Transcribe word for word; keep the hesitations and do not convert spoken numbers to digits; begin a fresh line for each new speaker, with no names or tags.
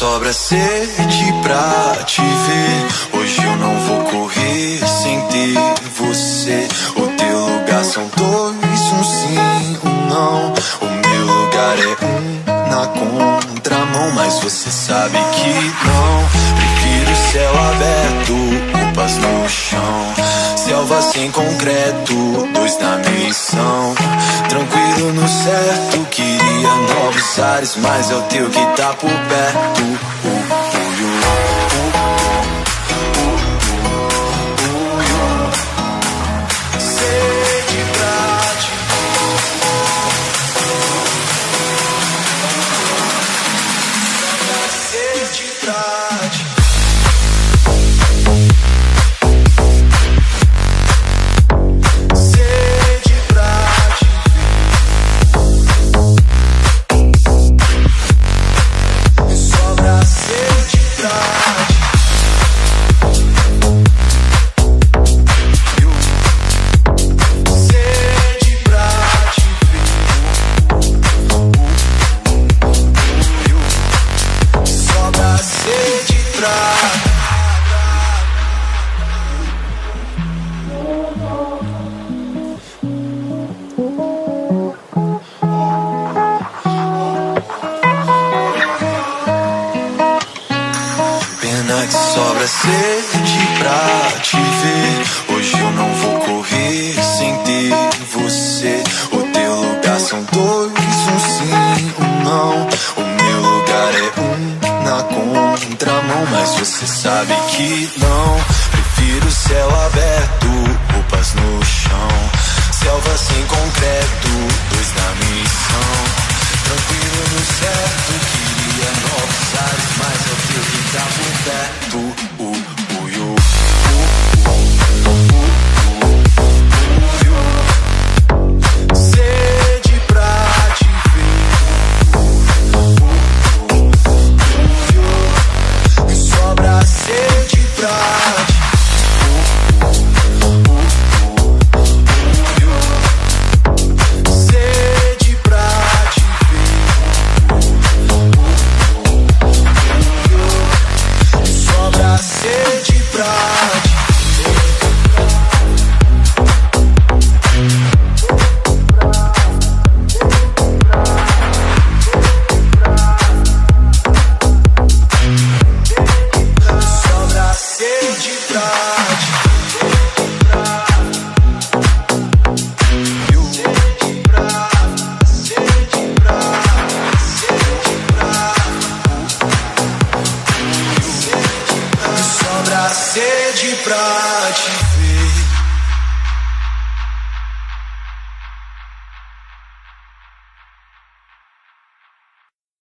sobra sede pra te ver. Hoje eu não vou correr sem ter você. O teu lugar são dois, um sim, um não. O meu lugar é um na contramão, mas você sabe que não. Prefiro céu aberto, roupas no chão, selva sem concreto, dois na missão. Tranquilo no certo, queria novos ares, mas é o teu que tá por perto. Uh, uh, uh, uh, uh, uh. Sede pra te ver, sede pra te sobra sede pra te ver. Hoje eu não vou correr sem ter você. O teu lugar são dois, um sim, um não. O meu lugar é um na contramão, mas você sabe que não. Prefiro céu aberto, roupas no chão, selva sem concreto, dois na missão. Tranquilo no certo, queria novos ares, mas é o teu que tá por perto. Uh, uh, uh, uh, uh. Sede pra te ver, sobra sede pra te sede pra te ver.